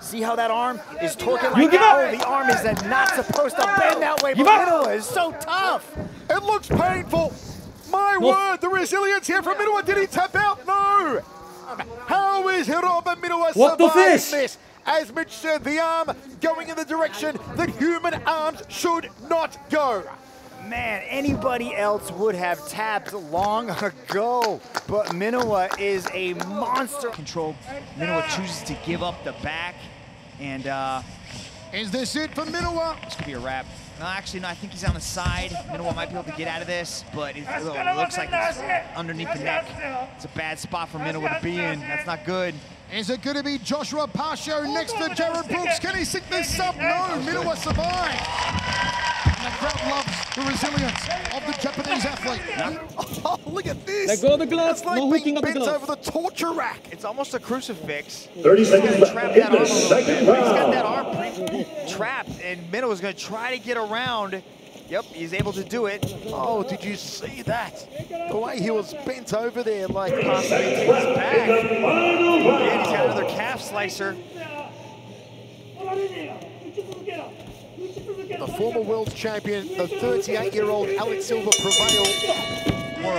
See how that arm is torquing like that? Oh, the arm is not supposed to bend that way, but Minowa is so tough. It looks painful. My word, the resilience here from Minowa. Did he tap out? No. How is Hiroba Minowa surviving this? As Mitch said, the arm going in the direction that human arms should not go. Man, anybody else would have tapped long ago, but Minowa is a monster. Control. Minowa chooses to give up the back, and is this it for Minowa? This could be a wrap. No, actually, no, I think he's on the side. Minowa might be able to get out of this, but it looks like it's underneath the neck. It's a bad spot for Minowa to be in. That's not good. Is it going to be Joshua Pasho next to Jared Brooks? Can he stick this up? No, Minowa survived. And the crowd loves the resilience of the Japanese athlete. Oh, look at this. Let go of the gloves. It's like being bent over the torture rack. It's almost a crucifix. 30 seconds left Trap in that the arm a little second bit. He's got that round. arm trapped, and Minowa's going to try to get around. Yep, he's able to do it. Oh, did you see that? The way he was bent over there, like possibly takes his back. And he's got another calf slicer. The former world champion, the 38-year-old Alex Silva prevailed.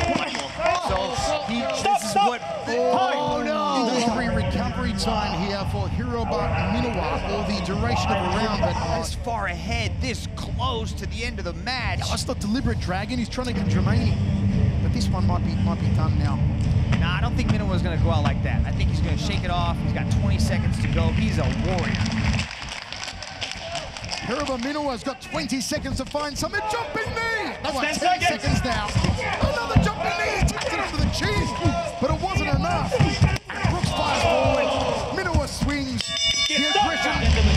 This is what... Oh no! Injury recovery time here for Hiroba Minowa, or the duration of a round, but this far ahead, this close to the end of the match. That's not deliberate, Dragon. He's trying to get Germani, but this one might be done now. Nah, I don't think Minowa's going to go out like that. I think he's going to shake it off. He's got 20 seconds to go. He's a warrior. Hiroba Minowa's got 20 seconds to find some. A jumping knee! No, 10 seconds now. Another jumping knee! He tapped it under the chin, but it wasn't enough. And Brooks fires forward. Minowa swings. The aggression.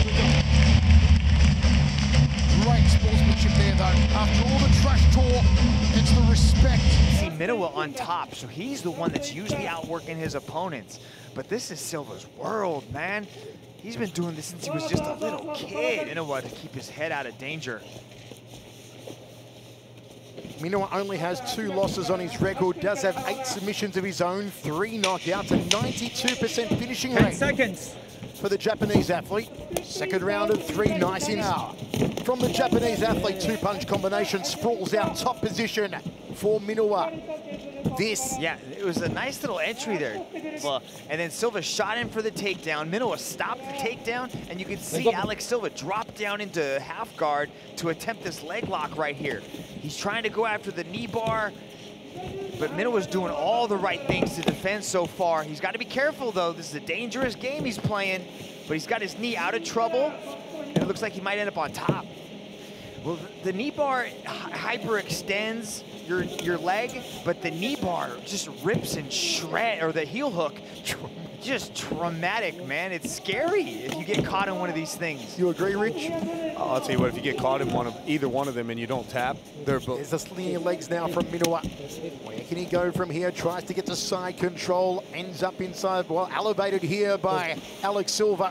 Great sportsmanship there, though. After all the trash talk, it's the respect. See Minowa on top, so he's the one that's usually outworking his opponents. But this is Silva's world, man. He's been doing this since he was just a little kid. Minowa to keep his head out of danger. Minowa only has 2 losses on his record, does have 8 submissions of his own, 3 knockouts, a 92% finishing rate. 10 seconds. For the Japanese athlete. Second round of 3, nice in. From the Japanese athlete, 2-punch combination, sprawls out top position for Minowa. Yeah, it was a nice little entry there. Well, and then Silva shot in for the takedown. Minowa stopped the takedown, and you can see Alex Silva drop down into half guard to attempt this leg lock right here. He's trying to go after the knee bar, but Minowa's doing all the right things to defend so far. He's got to be careful, though. This is a dangerous game he's playing, but he's got his knee out of trouble, and it looks like he might end up on top. Well, the knee bar hyperextends your leg, but the knee bar just rips and shreds, or the heel hook, just traumatic, man. It's scary if you get caught in one of these things. You agree, Rich? I'll tell you what, if you get caught in either one of them and you don't tap, they're both. There's the slinging legs now from Minowa. Where can he go from here? Tries to get to side control, ends up inside, well, elevated here by Alex Silva.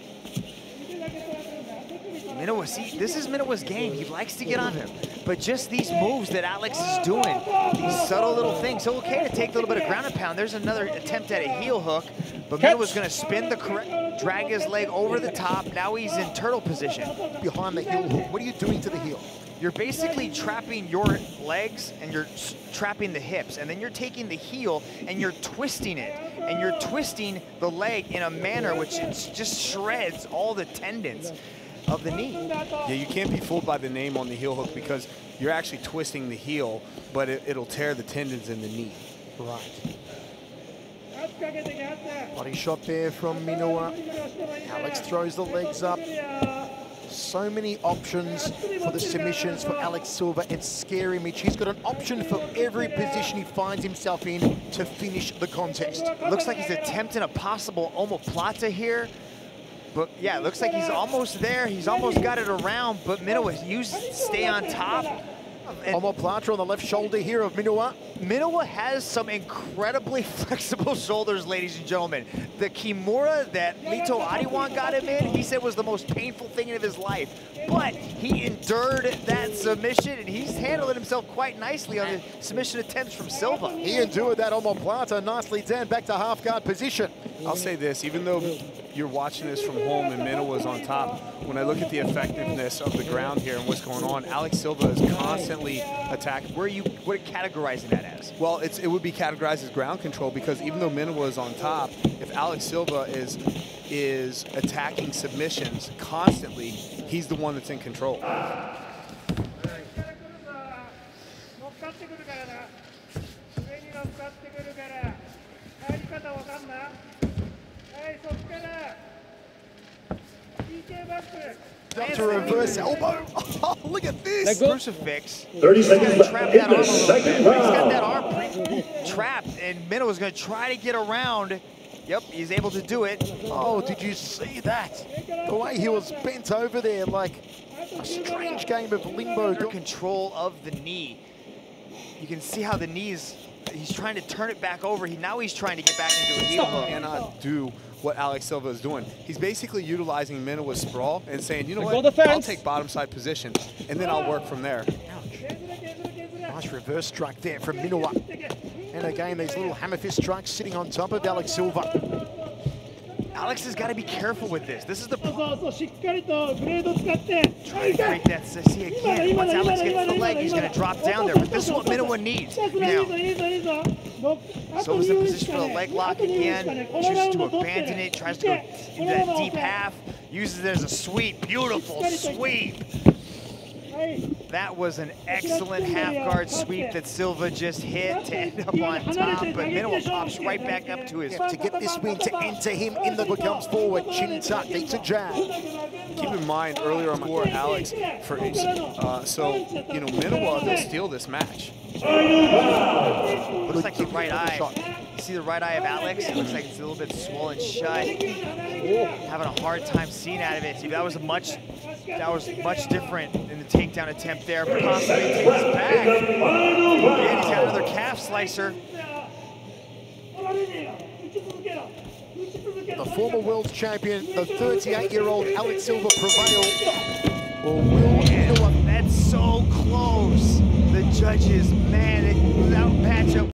Minowa, see, this is Minowa's game. He likes to get on him. But just these moves that Alex is doing, these subtle little things, so okay to take a little bit of ground and pound. There's another attempt at a heel hook, but Minowa's going to spin the correct, drag his leg over the top. Now he's in turtle position. Behind the heel hook, what are you doing to the heel? You're basically trapping your legs and you're trapping the hips, and then you're taking the heel and you're twisting it. And you're twisting the leg in a manner which it just shreds all the tendons of the knee. Yeah, you can't be fooled by the name on the heel hook because you're actually twisting the heel, but it'll tear the tendons in the knee. Right. Body shot there from Minowa. Alex throws the legs up. So many options for the submissions for Alex Silva. It's scary, Mitch. He's got an option for every position he finds himself in to finish the contest. Looks like he's attempting a possible omoplata here. But yeah, it looks like he's almost there. He's almost got it around, but Minowa stay on top. Omoplata on the left shoulder here of Minowa. Minowa has some incredibly flexible shoulders, ladies and gentlemen. The Kimura that Lito Adiwang got him in, he said was the most painful thing of his life. But he endured that submission, and he's handling himself quite nicely on the submission attempts from Silva. He endured that omoplata nicely down back to half guard position. I'll say this, even though you're watching this from home and Minowa's on top. When I look at the effectiveness of the ground here and what's going on, Alex Silva is constantly attacking. What are you categorizing that as? Well, it would be categorized as ground control, because even though Minowa is on top, if Alex Silva is attacking submissions constantly, he's the one that's in control. Up to reverse elbow. Oh, look at this. Crucifix. 30 He's seconds gonna left trap in that the arm a little bit. second He's got round. that arm trapped, and Minowa's gonna try to get around. Yep, he's able to do it. Oh, did you see that? The way he was bent over there, like a strange game of limbo. Under control of the knee. You can see how the knees, he's trying to turn it back over. Now he's trying to get back into a heel hook. Cannot do what Alex Silva is doing. He's basically utilizing Minowa's sprawl and saying, you know what, I'll take bottom side position, and then I'll work from there. Nice reverse strike there from Minowa. And again, these little hammer fist strikes sitting on top of Alex Silva. Alex has got to be careful with this. This is the try to create that. See again, once Alex gets the leg, he's going to drop down there. But this is what Minowa needs now. Silva's in position for the leg lock again. Chooses to abandon it. Tries to go into that deep half. Uses it as a sweep. Beautiful sweep. That was an excellent half-guard sweep that Silva just hit to end up on top, but Minowa pops right back up to his... To get this win, to enter him in the comes forward, chin tuck, eats a jab. Keep in mind, earlier on before Alex, so, you know, Minowa will steal this match. Looks like the right eye. You see the right eye of Alex? It looks like it's a little bit swollen shut. Having a hard time seeing out of it. See, that was much different in the takedown attempt there. But constantly takes it back. Again, he's got another calf slicer. The former world champion, the 38-year-old Alex Silva prevailed. Or will Minowa? That's so close. The judges, man, that matchup